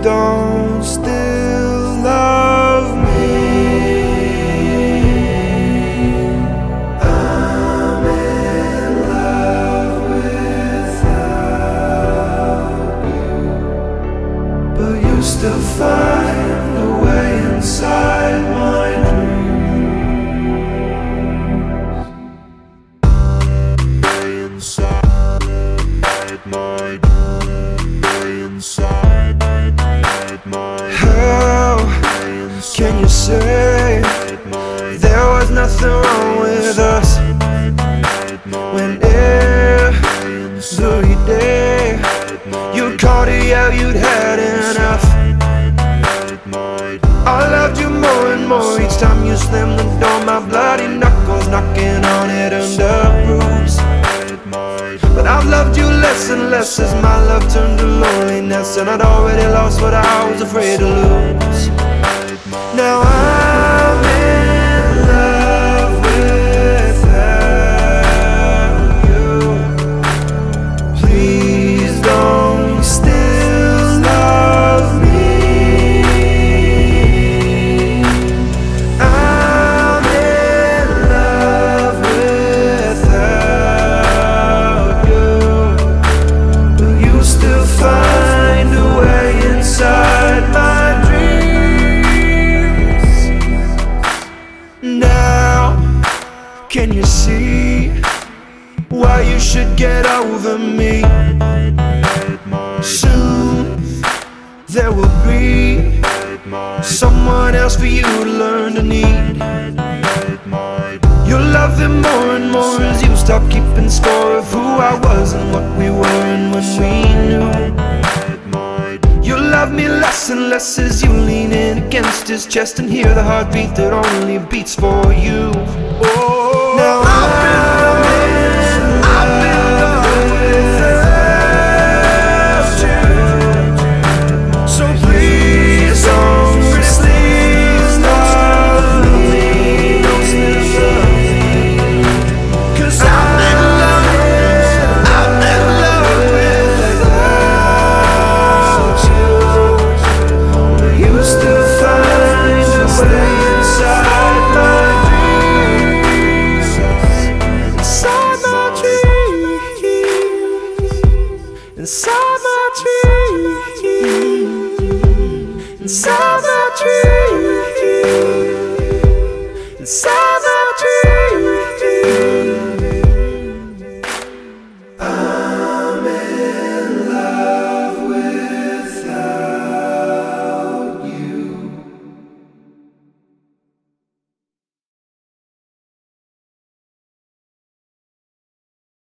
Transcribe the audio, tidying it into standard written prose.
don't still love me. I'm in love without you, but you still find a way inside my dreams. How can you say there was nothing wrong with us when every day you'd call to yell you'd had enough? I loved you more and more each time you slammed the door, my bloody knuckles knocking on it under bruise. But I've loved you less and less as my love turned to loneliness, and I'd already lost what I was afraid to lose. Now I'm in love without you. Please don't still love me. I'm in love without you, but you still find a way inside my dreams. Now, can you see why you should get over me? Soon there will be someone else for you to learn to need. You'll love him more and more as you stop keeping score of who I was and what we were and when we knew. You'll love me less and less as you lean in against his chest and hear the heartbeat that only beats for you. Oh.